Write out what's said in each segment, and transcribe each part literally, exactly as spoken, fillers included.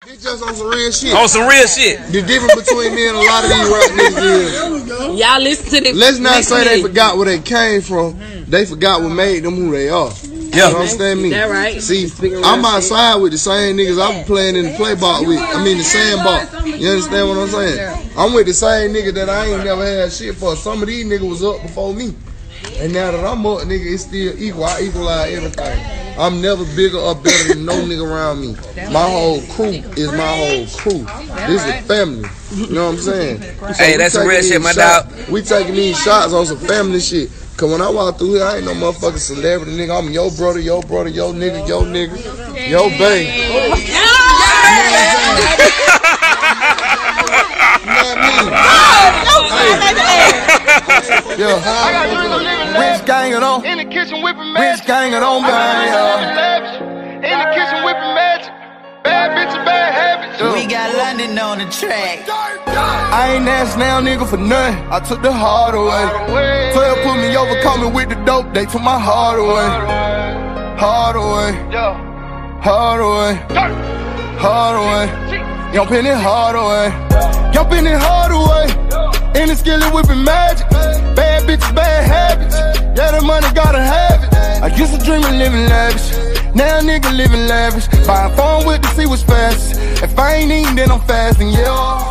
It's just on some real shit. On some real shit. The difference between me and a lot of these rap niggas is y'all listen to this. Let's not say they forgot where they came from. They forgot what made them who they are. Yeah. You understand me? That right? See, I'm outside with the same niggas I was playing in the play box with. I mean the sandbox. You understand what I'm saying? I'm with the same nigga that I ain't never had shit for. Some of these niggas was up before me. And now that I'm up, nigga, it's still equal. I equalize everything. I'm never bigger or better than no nigga around me. My whole crew is my whole crew. This is family. You know what I'm saying? So hey, that's some real shit, my shot, dog. We taking these shots on some family shit. Cause when I walk through here, I ain't no motherfucking celebrity, nigga. I'm your brother, your brother, your nigga, your nigga, your bae. You know what I mean? Yeah. Rich gang it on. In the kitchen whipping magic. Rich gang it on, man. In the kitchen whipping magic. Bad bitch, bad habits. We got London on the track. I ain't asked now, nigga, for nothing. I took the hard away. twelve put me over, coming with the dope. They took my heart away. Hard away. Hard away. Hard away. Y'all penny hard away. Y'all penny hard away. In the skillet whipping magic. Bad bitches, bad habits. Yeah, the money gotta have it. I used to dream of living lavish. Now nigga living lavish. Buying phone with to see what's fast. If I ain't eating, then I'm fasting, yeah.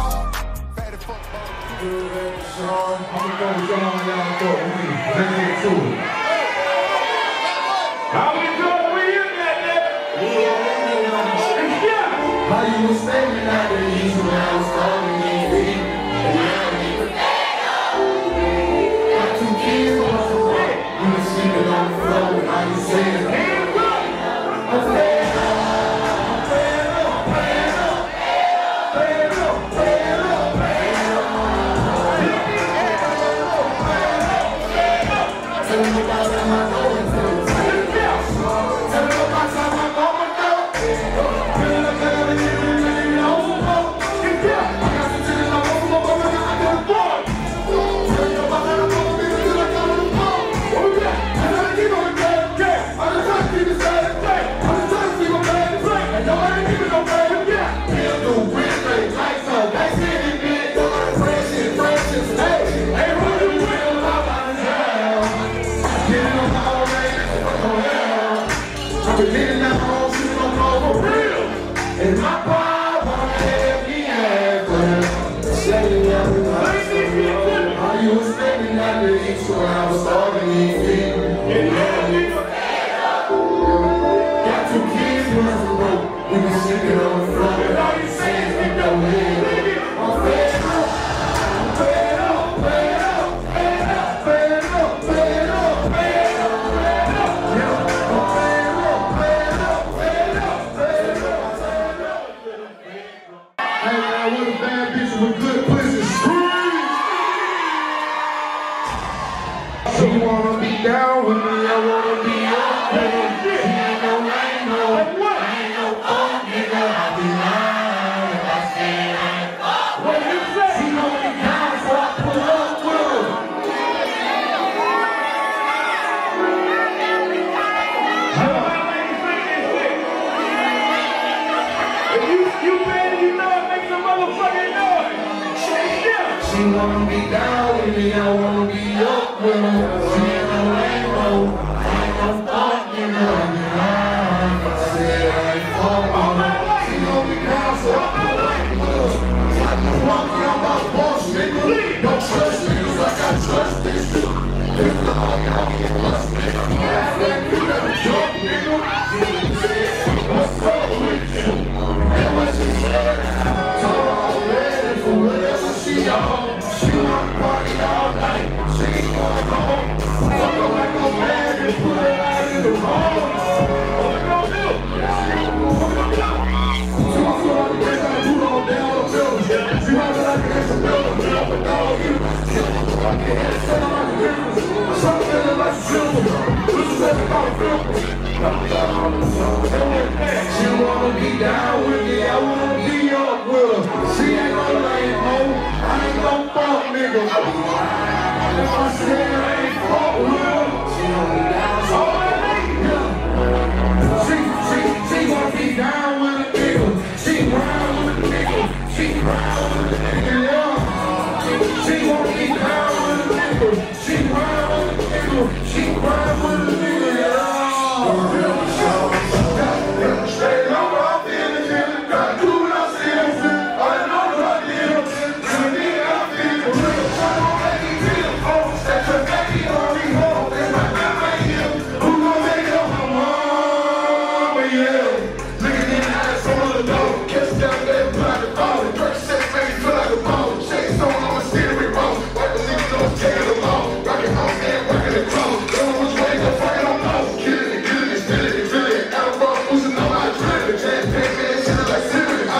How we doing? We in that there? We in that. How you was standing out there, you when I was calling you. And now you was back up. Got two kids on the floor. You was sleeping on the floor. How you saying? Hands up. I'm playing up. I'm playing up. Playing up. Playing up. Playing up. Playing up. Playing up. Tell me about how I'm going through. And my power let me have her. Saying that how you was standing out the east when I was starving in got two kids running from rope. We was sleeping on the floor. And all you saying is we don't live. I'm fed up. I'm fed up. Fed up. Fed up. Fed up. Fed up. Fed up. Fed up. Yeah. I'm fed up. Fed up. Fed up. Fed up. Hey man, what a bad bitch with good pussy. She wanna be down with me, I wanna be up with her. She ain't no rainbow, I ain't no fuck nigga. I be lying if I say I ain't fuck with her. She gon' be down so I pull up with her. If you, you bad, you know it, make some motherfucking noise. She wanna be down with me, I wanna be up with her. She ain't no rainbow, I ain't no fuck nigga. I said I ain't fuck with her. She gon' be down so I pull up with her. I just walk around my boss, nigga. Don't trust niggas like I trust this nigga. If the hell y'all get lost, nigga. You never jump, nigga. What's up with you? And what she said, told her I'm ready for whatever she on. She wanna party all night. She ain't gonna go home.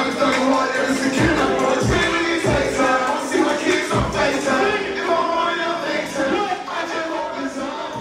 been stuck on hard ever since kids. I wanna spend these takes time. I wanna see my kids on FaceTime. If I'm on your FaceTime, I just hope it's on.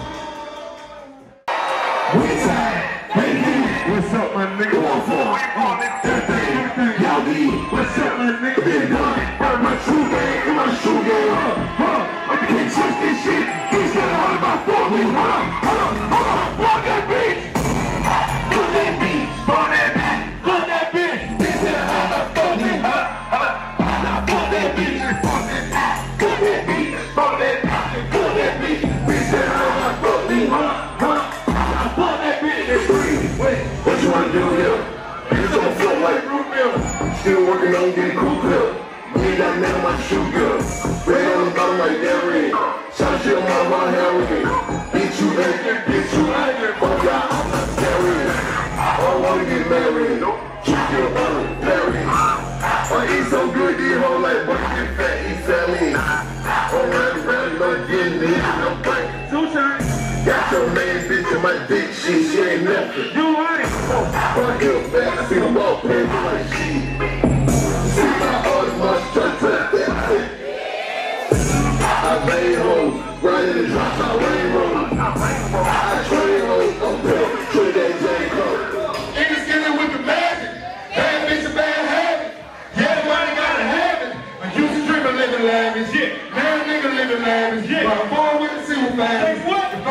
We tired. What's up, my nigga? One for y'all be. What's up, my nigga? Been done. Got my shoe game and my shoe game. Huh? Huh? I can't trust this shit. He's got all about four. Hold on, hold on, hold on. Fuck that bitch. Fuck that bitch. Fuck that bitch. Fuck that bitch. He said, how about fuck me? Huh? Huh? Fuck that bitch. Fuck that bitch. Fuck that bitch. Fuck that bitch. Fuck that bitch. He said, how about fuck me? Huh? Huh? Fuck that bitch. It's free. Wait. What you wanna do here? It's on flow like root milk. Still working on getting cool clip. We ain't got nothing on my shoe girl. Red on the bottom like Derez. Shot shit on my raw heroin. Beat you naked, beat you naked. Fuck y'all, I'm not Derez. I don't wanna get married. Keep your own Derez. I eat so good, these hoes like what you fat, eat salad. Don't run around, don't get me, no break. Got your main bitch in my dick, shit, she ain't nothing. You right. Fuck you, man, I see the wall page like shit. See my other much try to that shit. I made hoes, right in the drops, I rain rolls. I train hoes, I'm built, trade that J. Cole. Niggas get it with the magic. Bad bitch a bad habit. Yeah, the money gotta have it. I used to dream of living lavish, yeah. Now a nigga living lavish, yeah. But I'm born with a single family.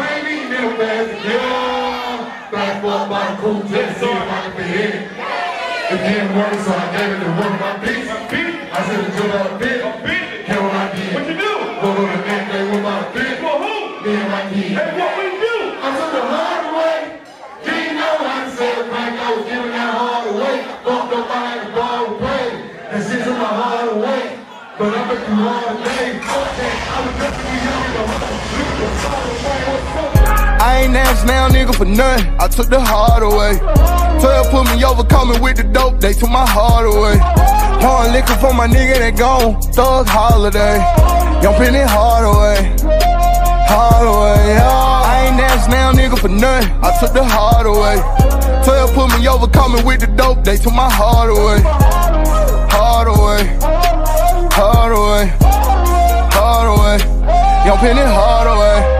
Yeah, black boy by the cool jet, so if I can be in it. It didn't work, so I gave it to one of my beats. I said to do that bit. Care what I did. What you do? Go to the next day with my bit. For who? Me and my kid. Hey, what we do? I took the hard way. Didn't know how to say the crank. I was giving that hard away. Fucked up, I had to ball away. And shit took my heart away. But I've been through hard days. Okay, I was definitely young in the heart. Look at the song away. What's up? I ain't asked now, nigga, for nothing. I took the heart away. twelve put me over, coming with the dope. They took my heart away. Pouring liquor for my nigga that gone. Thug holiday. Young Penny hard away. Hard away, yeah. I ain't asked now, nigga, for nothing. I took the heart away. twelve put me over, coming with the dope. They took my heart away. Heart away. Heart away. Heart away. Young Penny hard away.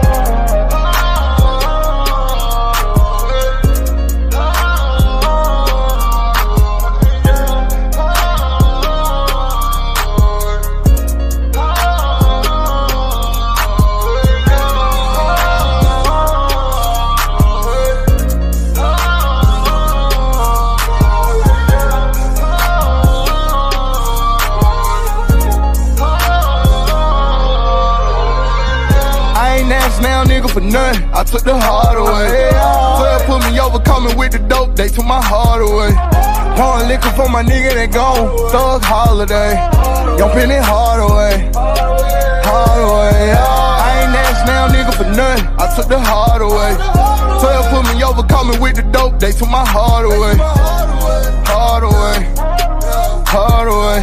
Now, nigga, for nothing. I took the heart away. twelve put me over, coming with the dope. They took my heart away. Pouring liquor for my nigga that gone. Thug holiday. Young Penny hard away. Hard away. I ain't asked now, nigga, for nothing. I took the heart away. twelve put me over, coming with the dope. They took my heart away. Hard away. Hard away.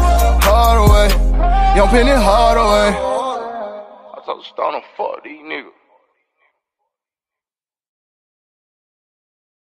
Hard away. Young Penny hard away. So stunner, fuck these niggas.